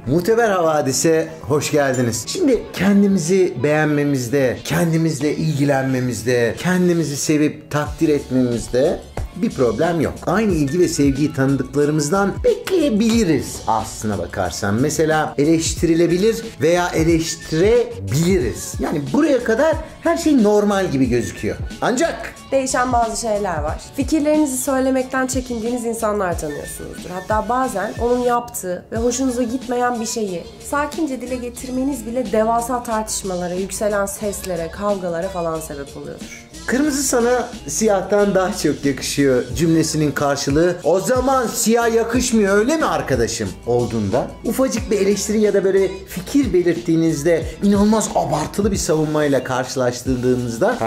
Muteber Havadis'e hoş geldiniz. Şimdi kendimizi beğenmemizde, kendimizle ilgilenmemizde, kendimizi sevip takdir etmemizde bir problem yok. Aynı ilgi ve sevgiyi tanıdıklarımızdan bekleyebiliriz aslına bakarsan. Mesela eleştirilebilir veya eleştirebiliriz. Yani buraya kadar her şey normal gibi gözüküyor. Ancak değişen bazı şeyler var. Fikirlerinizi söylemekten çekindiğiniz insanlar tanıyorsunuzdur. Hatta bazen onun yaptığı ve hoşunuza gitmeyen bir şeyi sakince dile getirmeniz bile devasa tartışmalara, yükselen seslere, kavgalara falan sebep oluyordur. kırmızı sana siyahtan daha çok yakışıyor cümlesinin karşılığı o zaman siyah yakışmıyor öyle mi arkadaşım olduğunda ufacık bir eleştiri ya da böyle fikir belirttiğinizde inanılmaz abartılı bir savunmayla karşılaştırdığınızda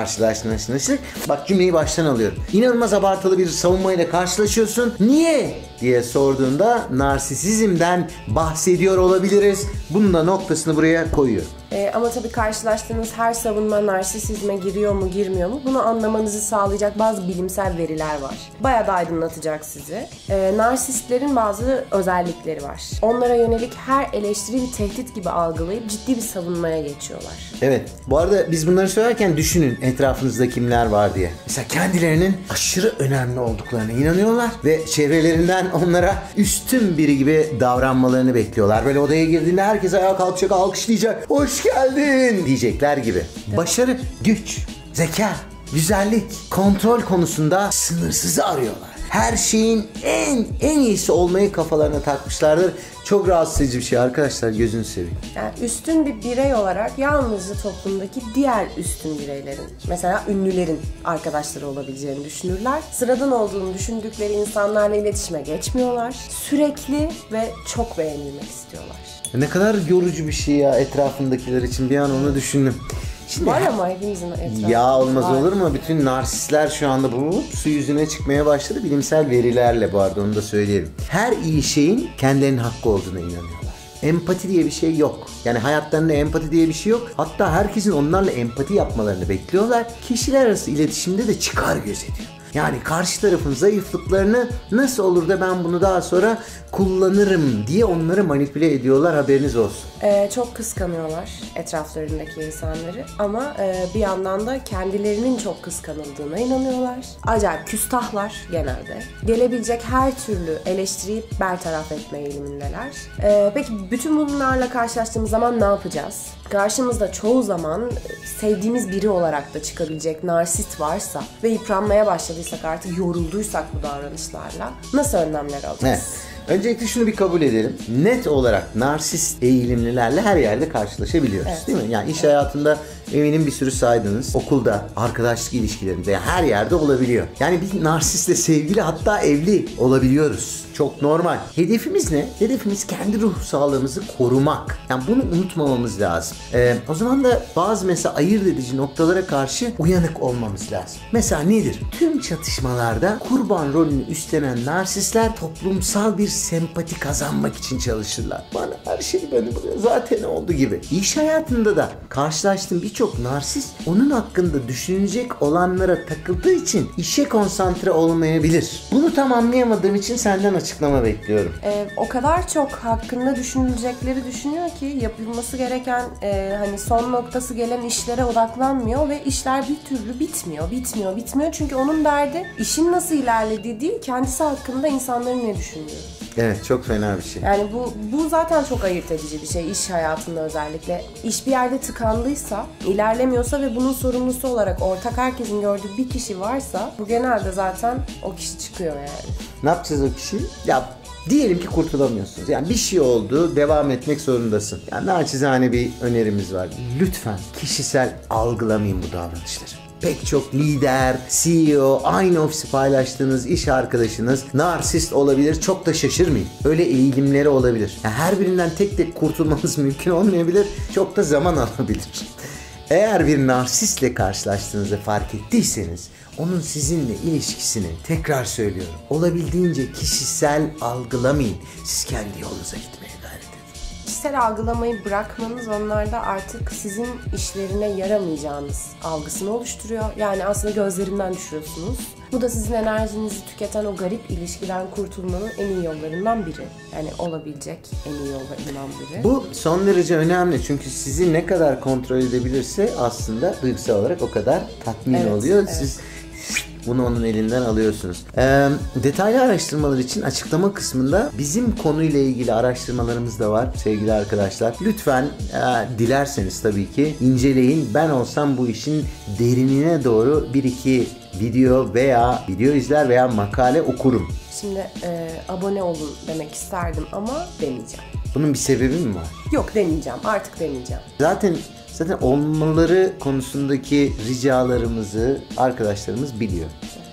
bak cümleyi baştan alıyorum. İnanılmaz abartılı bir savunmayla karşılaşıyorsun. Niye? diye sorduğunda narsisizmden bahsediyor olabiliriz. Bunun da noktasını buraya koyuyor. Ama tabii karşılaştığınız her savunma narsisizme giriyor mu girmiyor mu bunu anlamanızı sağlayacak bazı bilimsel veriler var. Bayağı da aydınlatacak sizi. Narsistlerin bazı özellikleri var. Onlara yönelik her eleştiri bir tehdit gibi algılayıp ciddi bir savunmaya geçiyorlar. Evet. Bu arada biz bunları söylerken düşünün etrafınızda kimler var diye. Mesela kendilerinin aşırı önemli olduklarına inanıyorlar ve çevrelerinden onlara üstün biri gibi davranmalarını bekliyorlar. Böyle odaya girdiğinde herkes ayağa kalkacak, alkışlayacak. Hoş geldin diyecekler gibi. Başarı, güç, zeka, güzellik, kontrol konusunda sınırsızı arıyorlar. Her şeyin en iyisi olmayı kafalarına takmışlardır. Çok rahatsız edici bir şey arkadaşlar, gözünü seveyim. Yani üstün bir birey olarak yalnızca toplumdaki diğer üstün bireylerin, mesela ünlülerin arkadaşları olabileceğini düşünürler. Sıradan olduğunu düşündükleri insanlarla iletişime geçmiyorlar. Sürekli ve çok beğenilmek istiyorlar. Ne kadar yorucu bir şey ya etrafındakiler için, bir an onu düşündüm. Şimdi, var ama hepimizin etrafında. Ya olmaz var. Olur mu? Bütün narsistler şu anda su yüzüne çıkmaya başladı. Bilimsel verilerle bu arada onu da söyleyelim. Her iyi şeyin kendilerinin hakkı olduğuna inanıyorlar. Empati diye bir şey yok. Yani hayatlarında empati diye bir şey yok. Hatta herkesin onlarla empati yapmalarını bekliyorlar. Kişiler arası iletişimde de çıkar gözetiyor. Yani karşı tarafın zayıflıklarını nasıl olur da ben bunu daha sonra kullanırım diye onları manipüle ediyorlar, haberiniz olsun. Çok kıskanıyorlar etraflarındaki insanları ama bir yandan da kendilerinin çok kıskanıldığına inanıyorlar. Acayip küstahlar genelde. Gelebilecek her türlü eleştiriyi bertaraf etme eğilimindeler. Peki bütün bunlarla karşılaştığımız zaman ne yapacağız? Karşımızda çoğu zaman sevdiğimiz biri olarak da çıkabilecek narsist varsa ve yıpranmaya başladıysak, artık yorulduysak bu davranışlarla nasıl önlemler alacağız? Evet. Öncelikle şunu bir kabul edelim. Net olarak narsist eğilimlilerle her yerde karşılaşabiliyoruz, evet. Değil mi? Yani iş hayatında eminim bir sürü saydınız. Okulda, arkadaşlık ilişkilerinde, her yerde olabiliyor. Yani bir narsistle sevgili, hatta evli olabiliyoruz. Çok normal. Hedefimiz ne? Hedefimiz kendi ruh sağlığımızı korumak. Yani bunu unutmamamız lazım. O zaman da bazı mesela ayırt edici noktalara karşı uyanık olmamız lazım. Mesela nedir? Tüm çatışmalarda kurban rolünü üstlenen narsistler toplumsal bir sempati kazanmak için çalışırlar. Bana her şey beni buraya zaten oldu gibi. İş hayatında da karşılaştığım birçok narsist onun hakkında düşünecek olanlara takıldığı için işe konsantre olmayabilir. Bunu tam anlayamadığım için senden açıklama bekliyorum. O kadar çok hakkında düşünülecekleri düşünüyor ki yapılması gereken hani son noktası gelen işlere odaklanmıyor ve işler bir türlü bitmiyor. Çünkü onun derdi işin nasıl ilerlediği değil, kendisi hakkında insanların ne düşündüğü. Evet, çok fena bir şey. Yani bu zaten çok ayırt edici bir şey iş hayatında özellikle. İş bir yerde tıkandıysa, ilerlemiyorsa ve bunun sorumlusu olarak ortak herkesin gördüğü bir kişi varsa bu genelde zaten o kişi çıkıyor yani. Ne yapacağız o kişi? Ya diyelim ki kurtulamıyorsunuz. Yani bir şey oldu, devam etmek zorundasın. Yani naçizane bir önerimiz var. Lütfen kişisel algılamayın bu davranışları. Pek çok lider, CEO, aynı ofisi paylaştığınız iş arkadaşınız narsist olabilir. Çok da şaşırmayın. Öyle eğilimleri olabilir. Yani her birinden tek tek kurtulmanız mümkün olmayabilir. Çok da zaman alabilir. Eğer bir narsistle karşılaştığınızda fark ettiyseniz onun sizinle ilişkisini, tekrar söylüyorum, olabildiğince kişisel algılamayın. Siz kendi yolunuza gitmeye gayret edin. kişisel algılamayı bırakmanız onlarda artık sizin işlerine yaramayacağınız algısını oluşturuyor. Yani aslında gözlerinden düşüyorsunuz. Bu da sizin enerjinizi tüketen o garip ilişkiden kurtulmanın en iyi yollarından biri. Yani olabilecek en iyi yollarından biri. Bu son derece önemli çünkü sizi ne kadar kontrol edebilirse aslında duygusal olarak o kadar tatmin oluyor. Evet. Siz bunu onun elinden alıyorsunuz. Detaylı araştırmalar için açıklama kısmında bizim konuyla ilgili araştırmalarımız da var sevgili arkadaşlar. Lütfen dilerseniz tabii ki inceleyin. Ben olsam bu işin derinine doğru bir iki video izler veya makale okurum. Şimdi abone olun demek isterdim ama demeyeceğim. Bunun bir sebebi mi var? Yok, demeyeceğim. Artık demeyeceğim. Zaten olmaları konusundaki ricalarımızı arkadaşlarımız biliyor.